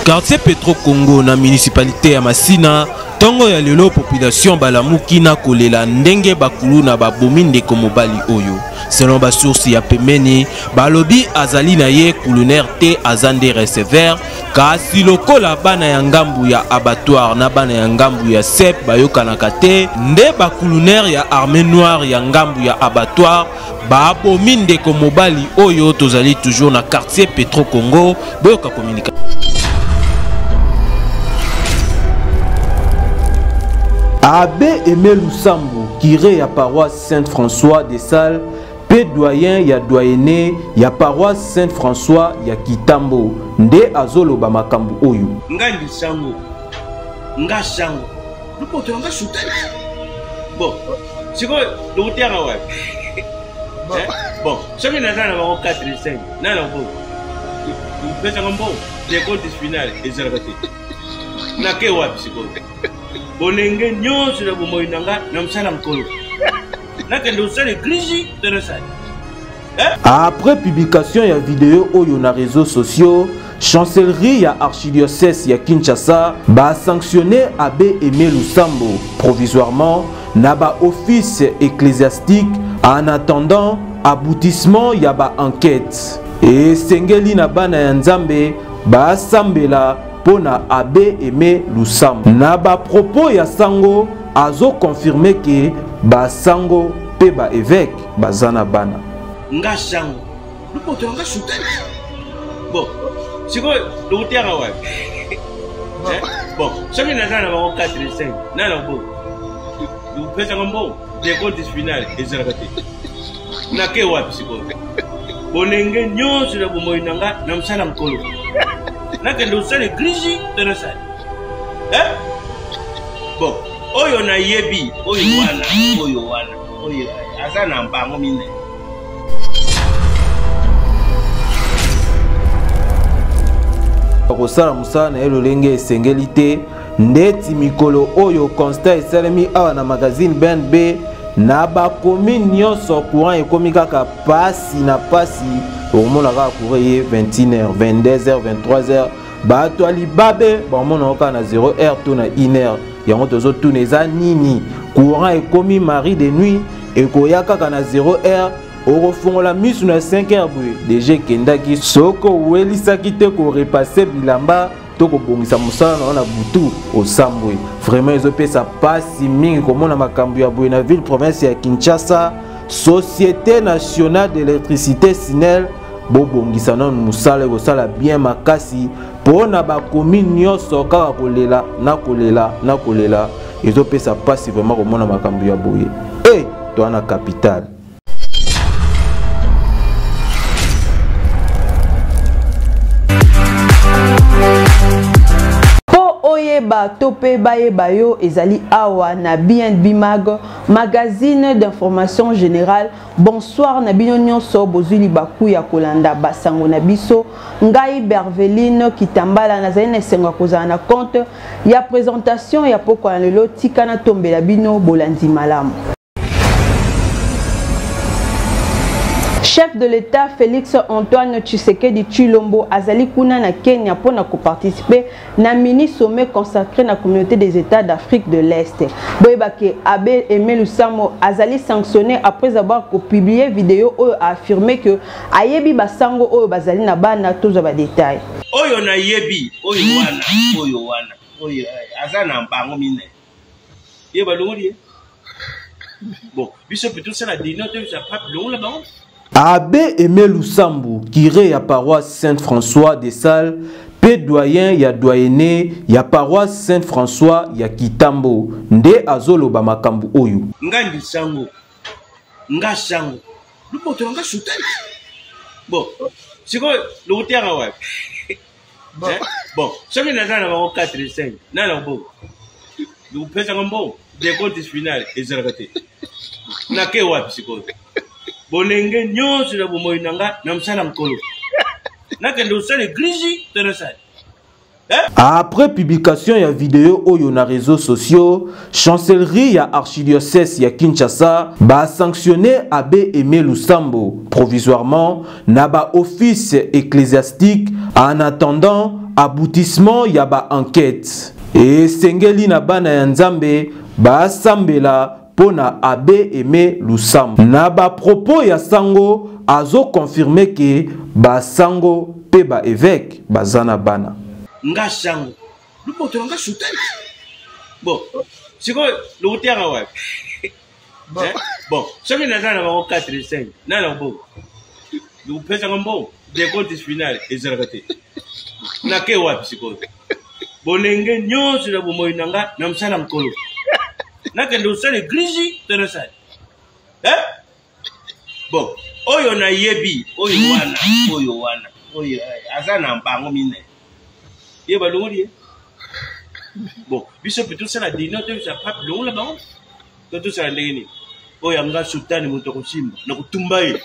Quartier Petro Congo na municipalité ya Masina, tongo ya lelo population balamuki na kolela ndenge bakulu na babomi ndeko mobali oyo. Selon ba source ya pemeni, balobi azali na ye colonel te azande receveur, kasi lokola bana ya ngambu ya abattoir na bana ya ngambu ya sep bayokanaka te, nde bakuluner ya armée noire ya ngambu ya abattoir babomi ndeko mobali oyo. Tozali toujours na quartier Petro Congo, boyoka communication. Abbé Aimé Lusambo, curé ya paroisse Saint-François de Sales, pe doyen ya doyenné ya paroisse Saint-François ya Kitambo, nde azoloba makambu oyo. Ngandi sango, nga sango, lupoto nga shutana. Bon, siko lutera wa. Bon, soki nazana ba 4 5, nana bo. Pesa ngombo, les comptes finales ezalakati. Na ke wa siko. Bolenge nyonso na bomoyi nanga na msala mkolo. Nakende usale griji de la salle. Après publication ya vidéo oyo na réseaux sociaux, chancellerie ya archidiocèse ya Kinshasa ba sanctionné Abbé Aimé Lusambo provisoirement na ba office ecclésiastique en attendant aboutissement ya ba enquête. Et sengeli na bana ya Nzambe ba sambela pona Abbé Aimé Lusambo. Na ba propos ya sango azo confirmer que ba sango pe ba évêque bazana bana. Nga sango, lupoto nga shutana. Bon, siko lutera wa. Bon, soki nazana ba 4 5, nana bo. Pesa ngombo, les comptes finales ezalakati. Na ke wa siko. Bolenge nyonso na bomoyi nanga na msala mkolo. Nakende usale griji de la salle. Bon, oyo na yebi, oyo wana, oyo azana mbango mine. Kosala musala na elolenge esengeli te, ndeti mikolo oyo constat esalemi awa na magazine BNB na bakomi nyonso courant ekomi kaka pasi na pasi. Omona kaka courant ye 21h, 22h, 23h. Bato alibabe bamona oka na 0h to na 1h. Yango tozo tuna eza nini? Courant ekomi mari de nuit ekoya kaka na 0h. Orofongola misu na 5h boye deje kendaki soko welisaki te ko repasser bilamba to ko bongisa musala na butu osambwe. Vraiment ezopesa pasi mingi komona makambu ya boye na ville province ya Kinshasa. Société nationale d'électricité SNEL bobongisa na musala kosala bien makasi pona bakomi nyonso kaka kolela na kolela ezopesa pasi vraiment komona makambu ya boye. To na capitale. Oyeba tope bayeba yo ezali awa na BNB magazine d'information générale. Bonsoir na bino nyonso bozuli baku ya kolanda basango na biso. Ngai Berveline Kitambala nazali na senga kozala na compte ya présentation ya poko na lelo tikana tombela bino bolandi malamu. Chef de l'État Félix Antoine Tshisekedi Tshilombo azali kuna na Kenya pour participer na mini sommet consacré na communauté des États d'Afrique de l'Est. Boyebake Abbé Aimé Lusambo azali sanctionné après avoir publié vidéo où a affirmé que ayebi basango oyo bazali na bana tozo ba détail. Oyo na yebi, oyo wana, oyo azana mbango mine. Yeba longoli. Bon, biso plutôt ça la dinote ça pas long là-bas. Abbé Aimé Lusambo, curé ya paroisse Saint-François de Sales, pe doyen ya doyenné ya paroisse Saint-François ya Kitambo, nde azoloba makambu oyo. Ngandi sango, nga sango, lupoto nga shutana. Bon, siko lutera wa. Bon, soki nazana ba 4 5, nana bo. Pesa ngombo, les comptes finales ezalakati. Na ke wa siko. Bolenge nyonso na bomoyi nanga na msala mkolo. Nakende usale griji de la salle. Après publication ya vidéo oyo na réseaux sociaux, chancellerie ya archidiocèse ya Kinshasa ba sanctionné Abbé Aimé Lusambo provisoirement na ba office ecclésiastique en attendant aboutissement ya ba enquête et sengeli na bana ya nzambe ba sambela pona Abbé Aimé Lusambo na ba propos ya sango azo confirmer que ba sango pe ba évêque bazana bana nga sango lupoto nga shooter bon siko lutera wa bon soki nazana ba 4 5 nana bo lu pesa ngombo de compte final ezalaka te na ke wapi siko bolenge nyonso na bomoyi nanga na msala nkolo nakende usala eglise tonasala bon oyo na yebi oyo wana aza na mbango mine ye balongoli bon biso pe tosala dino tosala pape longola bango to tosala ndenge nini oyo anga sultani moto kosimba na kutumba ye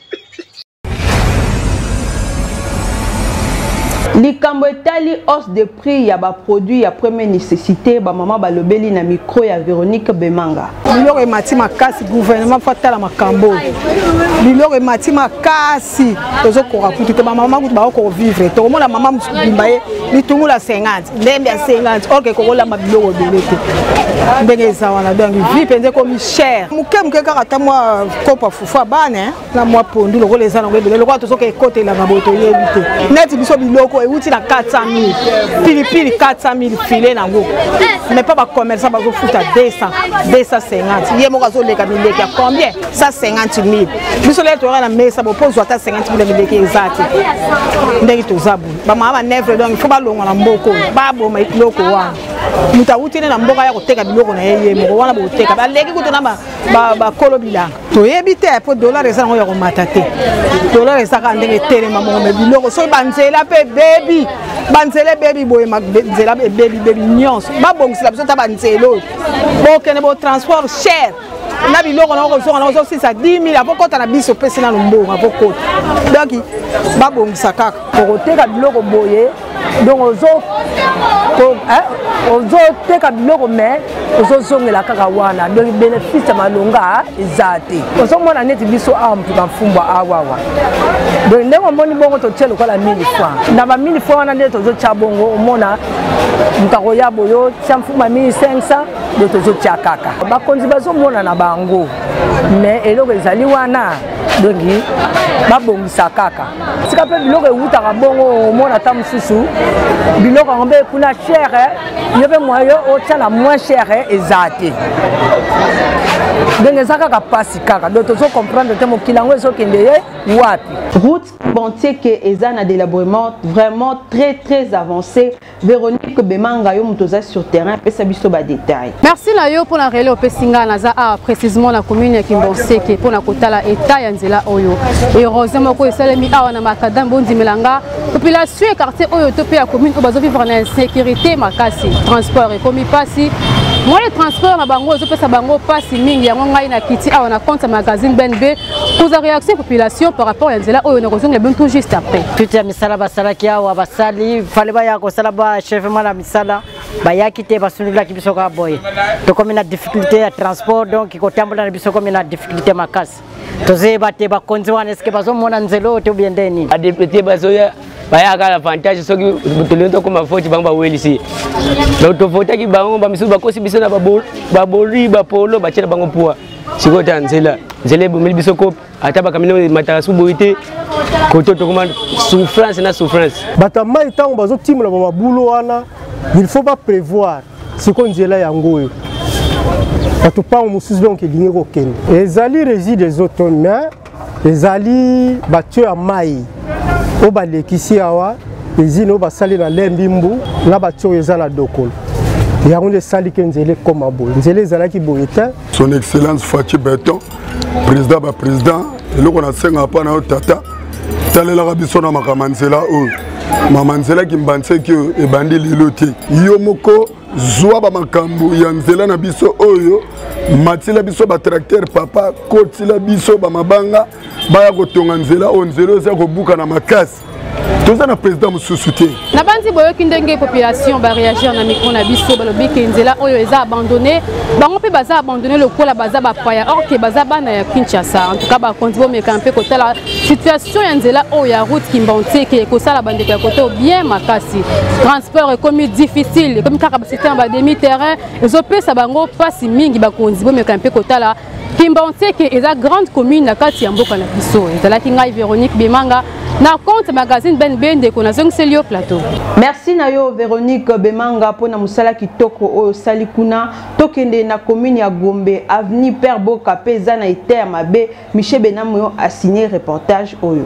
likambo etali hausse de prix ya ba produit ya première nécessité ba mama balobeli na micro ya Véronique Bemanga biloko emati makasi gouvernement fatala makambo biloko emati makasi tozokoka kutu te ba mama kutu ba ko vivre to mona mama mutubimba ye litungula 50 ndembe ya 50 ok kokola mabiloko belete ndenge ezawana donc vie penze comme cher muke kaka ta mwa kopa fufa bana na mwa pondu lokola ezana ngebe lokola tozoka ekotela maboto yebite net biso biloko euti na 400 000 pili 400 000 filé nango mais pas ba commerçant bazo futa 250 ye moko azoleka bileki ya combien 150 000 biso le toka na mesa bo pozo ata 50 000 bileki exact ndeki tozabu ba mama nevre donc faut ba longa na mboko ba bo mai loko wa muta uti na mboka ya koteka biloko na yeye moko wana bo teka ba leki kuto na ba kolo bilanga to yebite po dollar eza ngo ya ko matate dollar eza ka ndenge telema mo me biloko so banzela pe baby banzela baby boye banzela baby nyonso ba bongisa biso ta banzelo bo kene bo transport cher na biloko na ko so na so 6 à 10 000 apokota na biso pesi na mbongo apokota donc ba bongisa kaka ko teka biloko boye donc ozo teka biloko mais ozo zongela kaka wana donc bénéfice ya malonga ezate ozo mona neti biso ampu ka mfumba awawa donc ndenge moni bongo to tshelo kwa la 1000 francs na ba 1000 francs wana ndeto zo tshia bongo mona mutako ya boyo tshia mfumba 1500 de tozo tshia kaka ba konzi bazo mona na bango mais eloko ezali wana donc ba bongisa kaka sika pe biloko ewutaka bongo mona ta mususu biloko ngombe kuna cher yebe moyo o tshana moins cher ezate donc ezaka ka pasi kaka donc tozo comprendre te mokilango ezokende ye wapi route bantier que ezana d'élaboration vraiment très avancé. Véronique Bemanga yo mutoza sur terrain pe sabiso ba détail. Merci na yo pour la relais au Pesinga naza précisément la commune ya Kimbonseke pour na kotala état ya nzela oyo. Et heureusement ko esalemi awa na makadam bondi melanga population et quartier oyo to pe ya commune ko bazo vivre na insécurité makasi transport et komi pasi moi le transport na bango zo pesa bango pasi mingi ya ngai na kiti awa na compte magazine BNB pour la réaction population par rapport à nzela oyo na kozonga bien tout juste après. Tout ya misala basala ki awa basali fale ba ya ko sala ba chef mala misala ba ya kite basunula ki biso ka boy to comme na difficulté ya transport donc ko tambola na biso comme na difficulté makasi to ze bate ba konzi wana eske bazo mona nzelo to bien deni a député bazoya baya ka avantage soki tolento ko mafoti bango ba welisi donc to vota ki bango ba misu ba kosi biso na ba boli ba polo ba tshela bango poa siko ta nzela nzela bomeli biso ko ata ba kamino matarasu boite koto to comment souffrance na souffrance batama itango bazo timula ba mabulo wana il faut pas prévoir siko nzela yango yo bato pa mususu donc elingi ko kende ezali réside des autres mais ezali batio ya mai o balekisi awa ezino basali na lembimbu na batio eza na dokolo yango nde sali ke nzela ekoma boye nzela ezalaki boye te son excellence Fachi Beton président ba président eloko na senga pa na tata talelaka biso na makambo nzela oyo mama nzela kimbanseki ebandi lelo te yo moko zwa ba makambo ya nzela na biso oyo matila biso ba tracteur papa kotila biso ba mabanga baya kotonga nzela o nzela oza kobuka na makasi Tous un président me soutient. Na bandi boyo kindenge population ba réagir na micro na biso balobi ke nzela oyo eza abandonné bango pe baza abandonné lokola baza ba paya or ke baza bana ya Kinshasa en tout cas ba kondibo mekampe kota la situation ya nzela oyo ya route Kimbanti ke ko sala bande ka koto bien makasi transport comme difficile comme kaka ba système ba demi terrain ezo pesa bango pasi mingi ba kondibo mekampe kota la Kimbanti ke eza grande commune na kati ya mboka na biso ezala ki ngai Véronique Bemanga na compte magazine Ben Bende qu'on a Selio Plateau. Merci Nayo Véronique Bemanga pour na musala kitoko o salikuna tokende na commune ya Gombe avenue Père Boka peza na iter mabe Michel Benamoyo a signé reportage oyo.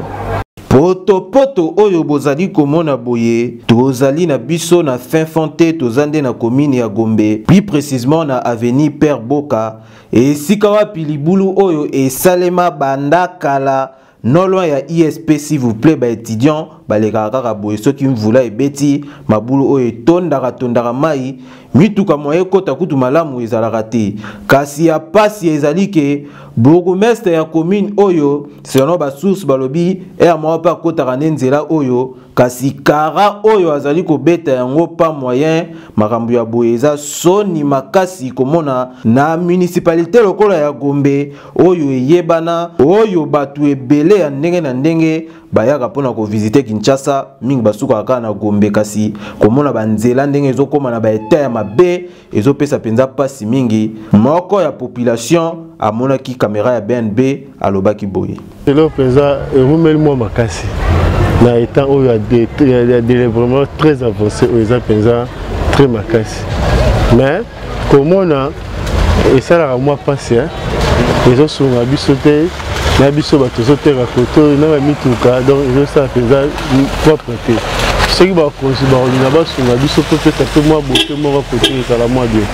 Poto oyo bozali komona boye tozali na biso na fin fonte tozande na commune ya Gombe plus précisément na avenue Père Boka et sikawa pilibulu oyo e salema banda kala non loin ya ISP s'il vous plaît ba étudiant ba les kaka boye ceux qui mvula e beti mabulu oyo tondaka mai mituka moye kota kutu malamu ezalaka te kasi ya pasi ezali ke bourgmestre ya commune oyo selon ba source balobi e mo pa kota nzela oyo kasi kara oyo azali ko beta yango pa moyen makambo ya boye eza soni makasi komona na municipalité lokola ya Gombe oyo eyebana oyo batu ebele ya ndenge na ndenge bayaka pona ko visiter Kinshasa mingi basuka kaka na Gombe kasi komona banzela ndenge ezokoma na ba état ya mabe ezopesa penza pasi mingi moko ya population amona ki caméra ya BNB alobaki boye le penza rumel mo makasi na état oyo a des vraiment très avancé aux penza très makasi mais komona et ça la moi passé ils ont sur biso te na biso bato zoteka koto na mituka donc ils ont ça penza propre te ce qui va considérer na ba sur biso peut-être un peu moins beauté moi côté ça la moi bien.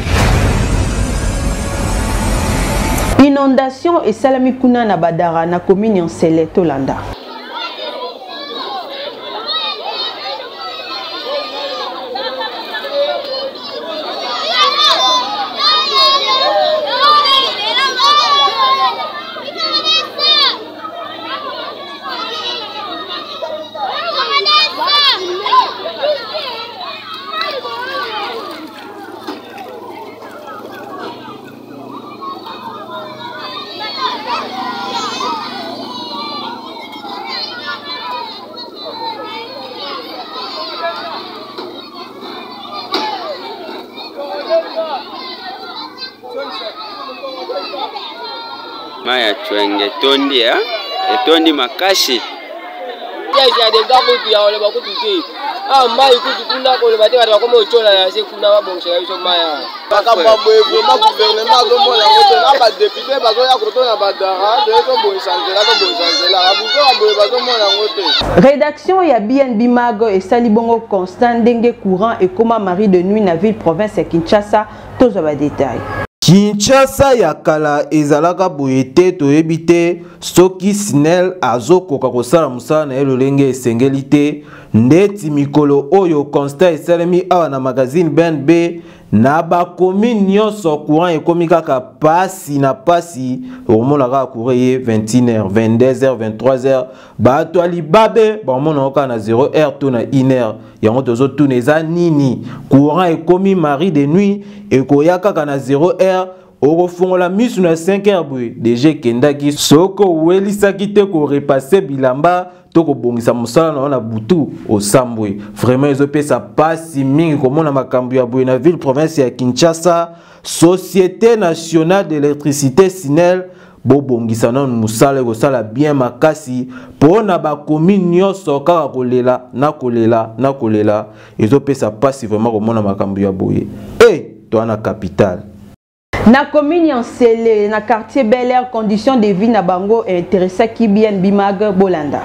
Inondation et salami kuna na badara na commune en Sele Tolanda. Maya chwenge tondi ya etondi makashi ya de gabo tu ya ole ba kututi mai kutu kuna ko le bateka ba komo chola ya se kuna ba bongshela biso maya baka babwe ma gouvernement zo mona ngoto na ba député ba zo ya koto na badara de to bonsanzela abuko abwe ba zo mona ngote. Rédaction ya BNB Mago et Salibongo Constant ndenge courant et comment Marie de nuit na ville province ya Kinshasa tozo ba détail. Kinshasa ya kala ezalaka boyete toyebite soki Sinel azokoka kosala musala na elolenge esengelite ndeti mikolo oyo constat esalemi awa na magazine BNB na bakomi nyonso courant ekomi kaka pasi na pasi omonaka courrier 21h 22h 23h bato alibabe bamona oka na 0h to na 1h yango tozo tuna eza nini courant ekomi Marie de nuit ekoya kaka na 0h okofungola misu na 5h boye deje kendaki soko welisaki te ko repasser bilamba to ko bongisa musala na butu osambwe vraiment ezopesa pasi mingi komona makambo ya boye na ville province ya Kinshasa Société nationale d'électricité Sinel bobongisa na musala ko sala bien makasi pona ba commune nyonso kaka kolela ezopesa pasi vraiment komona makambo ya boye to na capitale. Na commune en Sele, na quartier Bel Air, conditions de vie na bango intéressé qui bien Bimag Bolanda.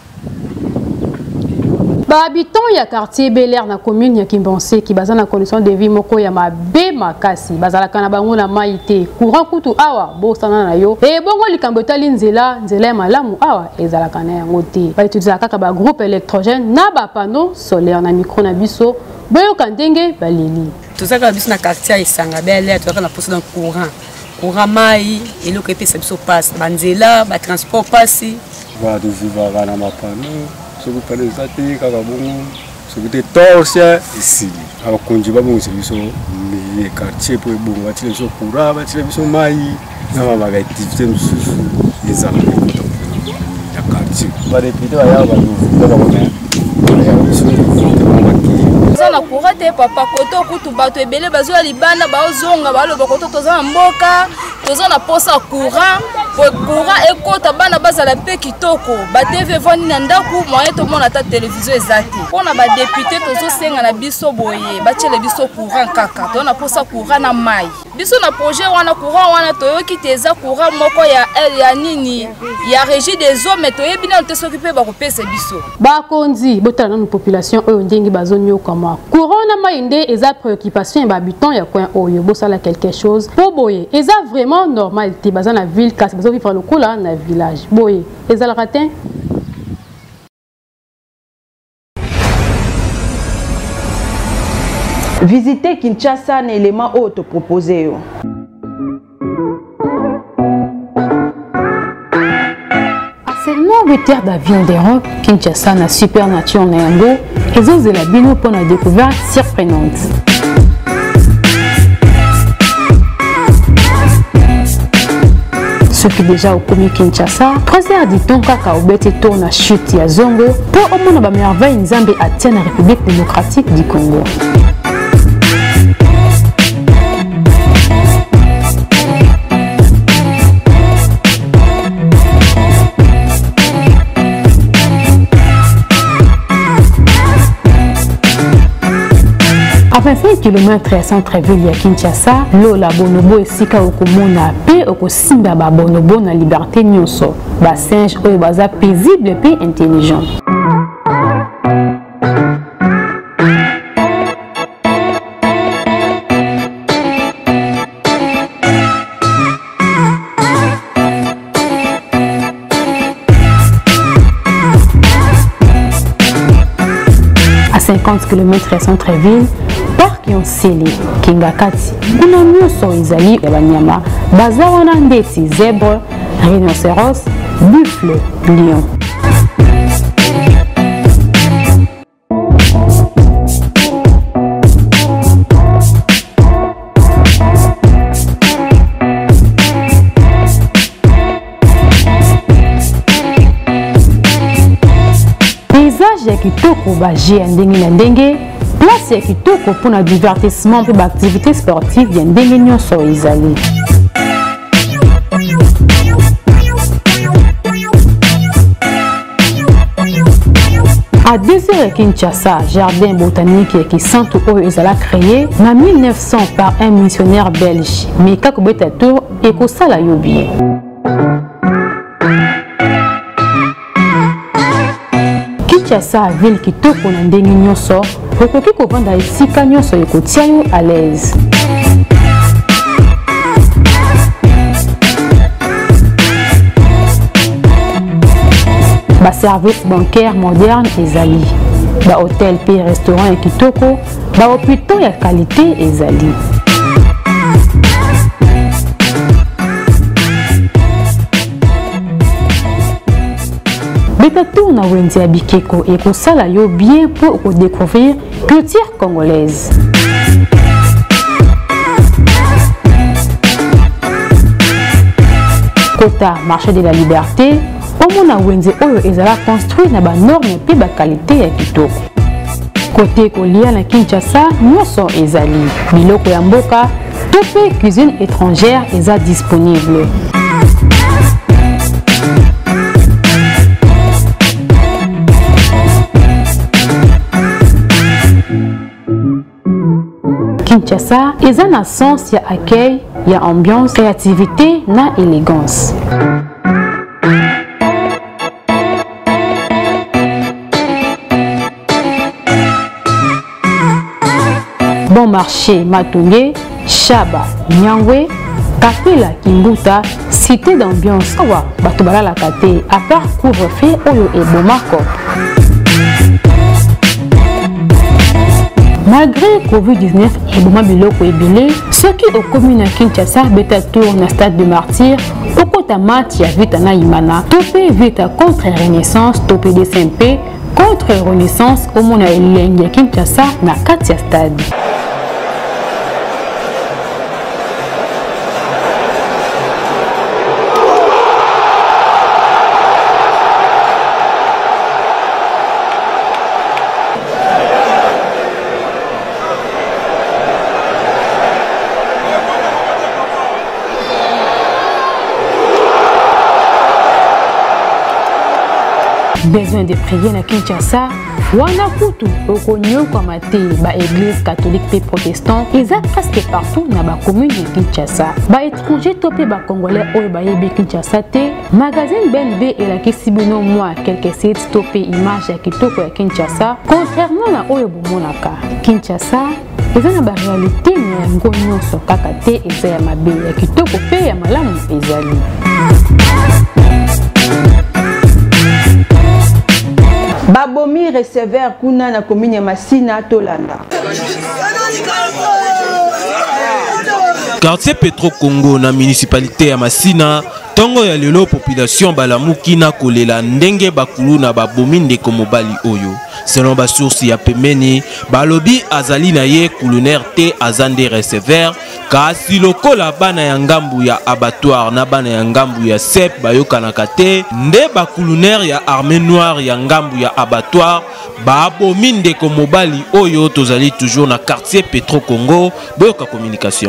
Ba habitants ya quartier Bel Air na commune ya Kimbansi qui baza na condition de vie moko ya mabe makasi bazala kana bango na maite courant kutu awa bosana na yo e bongo likambo tali nzela ya malamu awa ezala kana yango te ba utiliser kaka ba groupe électrogène na ba panneau solaire na micro na biso boyo kandenge baleli tozaka biso na quartier Isanga Bel Air tozaka na poste dans courant mai eloko epesa biso passe banzela ba transport passi va vivre na mapano soki pale eza te kaka bongo soki te torse esili abakonzi babongisa biso quartier mpo ebongo batila biso courant batila biso mai na baactivité mosusu ezala ya quartier badepute baya toza na courant te papa koto kutu bato ebele bazwa libanda baozonga baloba koto toza na mboka toza na posa courant ekota bana bazala mpe kitoko batv vandi na ndako moyen tomona ata televizio eza te mpona badepute tozosenga na biso boye batiele biso courant kaka toza na posa courant na mai biso na projet wana courant wana toyoki te eza courant moko ya nini ya régie des eaux mais toyebi nano te soki mpe bakopesa biso bakonzi botala nanu population oyo ndenge bazonyokama courant na mai nde eza préoccupation ya bahabitant ya coin oyo bosala quelque chose po boye eza vraiment normal te baza na ville kasi bazovivre lokola na village boye ezalaka te. Visiter Kinshasa un élément auto proposé. À seulement 8 heures d'avion d'Europe, Kinshasa na super nature na yango, et la bino pour une découverte surprenante. Ceux qui déjà au commis Kinshasa, 3 heures du temps kaka obete tourne à chute ya Zongo pour au moins ba merveille Nzambe atteint la République démocratique du Congo. À 25 km à centre-ville à Kinshasa, Lola Bonobo et Sika Okomona pe Okosimba ba Bonobo na liberté nyonso. Ba singe oyo baza paisible pe intelligent. À 50 km à centre-ville, parc Yonseli, Kingakati, kuna nyonso ezali ya banyama, baza wana ndeti zèbre, rhinocéros, buffle, lion. Paysage ya kitoko baje ya ndenge na ndenge, place ya kitoko pour un divertissement pour l'activité sportive ya ndenge nyonso ezali. À 2 heures Kinshasa, jardin botanique qui centre oyo ezala créé en 1900 par un missionnaire belge. Mais kako beta tour ekosala yo bien. Kinshasa ville kitoko na ndenge nyonso, okoki kovanda esika nyonso ekotia yo à l'aise. Ba service bancaire moderne ezali. Ba hôtel pe restaurant ya kitoko, ba hôpital ya qualité ezali. Beta tour na wenze ya bikeko et ko sala yo bien pour découvrir culture congolaise. Kota marché de la liberté, omona wenze oyo ezala construit na ba norme pe ba qualité ya kitoko. Côté kolia na Kinshasa, nyonso ezali. Biloko ya mboka, to pe cuisine étrangère eza disponible. Kinshasa eza na sens ya accueil, ya ambiance, créativité na élégance. Bon marché Matongé, Chaba, Nyangwe, Kapela, Kimbuta, cité d'ambiance. Awa, batobala la kate, à part couvre-feu, oyo et Bomako. Malgré Covid-19 et Boma Biloko Ebele, ceux qui ont commis à Kinshasa beta tour na stade de martyr, au kota match ya vita na imana, topé vita contre Renaissance, topé DCMP, contre Renaissance au mona elengi ya Kinshasa na kati ya stade. Besoin de prier na Kinshasa, wana kutu okonyoka mate ba église catholique et protestant, eza presque partout na ba commune de Kinshasa. Ba étranger topé ba congolais oyo ba yebi Kinshasa te, magazine BNB et la Kisibono moi quelques sites topé image ya kitoko ya Kinshasa, contrairement na oyo bomonaka. Kinshasa eza na ba réalité na yango nyonso kaka te eza ya mabe ya kitoko pe ya malamu ezali. Babomi receveur kuna na commune ya Masina Tolanda. Quartier Petro Congo na municipalité ya Masina, tongo ya lelo population balamuki na kolela ndenge bakulu na babomi ndeko mobali oyo. Selon ba source ya pemeni, balobi azali na ye colonel te azande receveur, kasi lokola bana ya ngambu ya abattoir na bana ya ngambu ya sep bayokanaka te, nde bakuluner ya armée noire ya ngambu ya abattoir babomi ndeko mobali oyo. Tozali toujours na quartier Petro Congo, boyoka communication.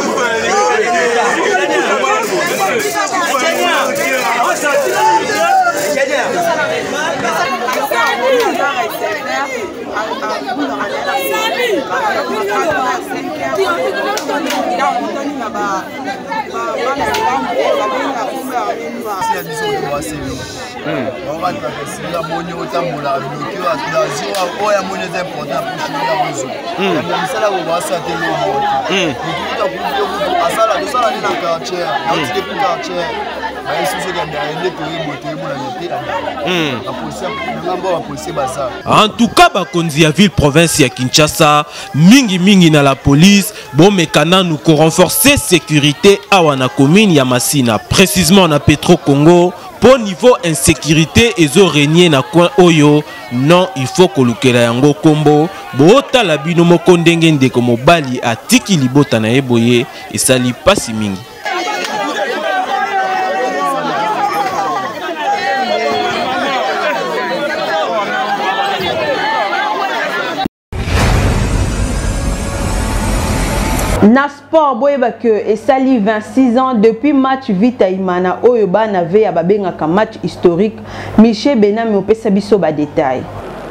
En tout cas, bakonzi ya ville province ya Kinshasa mingi na la police bon mekana nous ko renforcer sécurité awa na commune ya Masina, précisément na Petro Congo. Pour niveau insécurité ezo régner na coin oyo, non il faut kolukela yango kombo bota la bino moko ndenge ndeko mobali atiki libota na eboye esali pasi mingi. Na sport boyeba que esali 26 ans depuis match Vita Imana oyo bana ve ya babengaka match historique. Michel Benami opesa biso ba détail.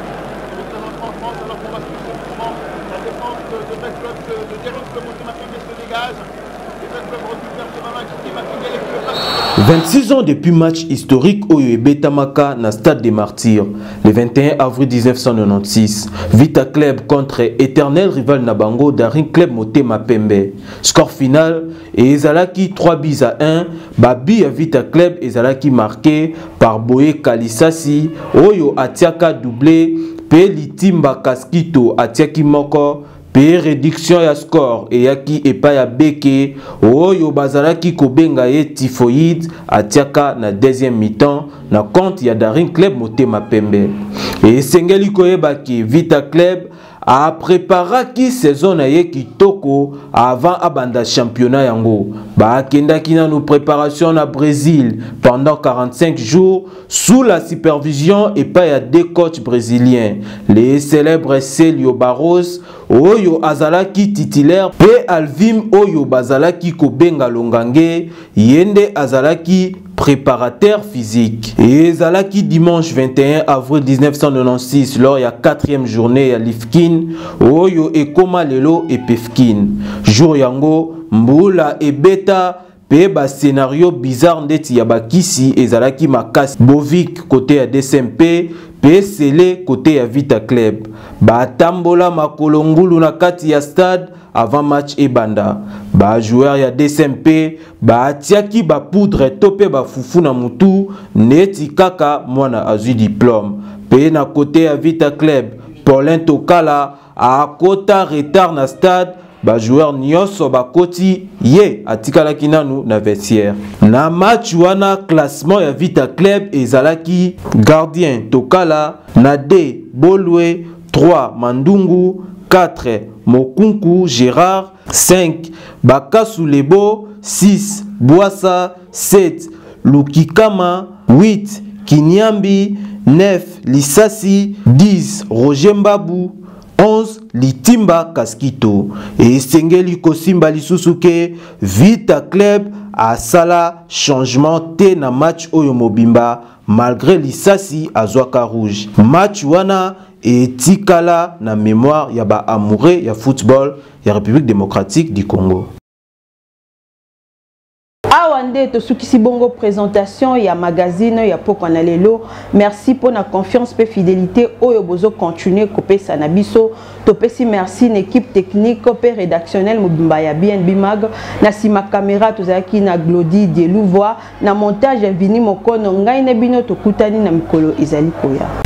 « 26 ans depuis match historique au Betamaka na Stade des Martyrs, le 21 avril 1996. Vita Club contre éternel rival Nabango Daring Club Motema Pembe. Score final et Ezalaki 3-1. Babi à Vita Club Ezalaki marqué par Boye Kalisasi, Oyo Atiaka doublé, Pelitimba Kaskito Atiaki Moko. Pe réduction ya score et yaki epa ya beke oyo bazalaki kobenga ye typhoïde atiaka na deuxième mi-temps na compte ya Daring Club Motema Pembe. Et sengeli koyeba ki Vita Club a préparé qui saison na ye kitoko avant abanda championnat yango. Ba kendaki na nous préparation na Brésil pendant 45 jours sous la supervision et pas ya deux coachs brésiliens, les célèbres Célio Barros Oyo azalaki titulaire pe Alvim Oyo bazalaki kobenga longange yende azalaki préparateur physique. Et ezalaki dimanche 21 avril 1996 lors ya 4e journée ya Lifkin Oyo ekoma lelo et Pefkin. Jour yango mbula et beta pe ba scénario bizarre ndeti ya bakisi ezalaki makasi Bovik côté ya DSMP PSL côté ya Vita Club. Ba tambola makolongulu na kati ya stade avant match ebanda. Ba joueur ya DSMP ba tiaki ba poudre topé ba fufu na mutu neti kaka mwana azui diplôme. Pe na côté ya Vita Club Paulin Tokala a kota retard na stade ba joueur nyonso bakoti ye atikalaki nanu na vestiaire. Na match wana classement ya Vita Club ezalaki gardien Tokala na D Bolwe, 3 Mandungu, 4 Mokunku Gérard, 5 Bakasu Lebo, 6 Boissa, 7 Lukikama, 8 Kinyambi, 9 Lisasi, 10 Roger Mbabu, 11 Litimba Kaskito. Et Sengeli Kosimba Lisusuke Vita Club a sala changement te na match Oyo Mobimba malgré Lisasi Azwaka Rouge. Match wana et tikala na mémoire ya ba amoureux ya football ya République démocratique du Congo. Awande to sukisi bongo présentation ya magazine ya poko na lelo. Merci pour la confiance et fidélité oyo bozo continuer kopesa na biso. Topesi merci une équipe technique et rédactionnelle Mobimba ya BNB Mag na sima caméra tozaki na Glody Delouvois na montage ya Vini Mokono ngai ne bino tokutani na mikolo ezali koya.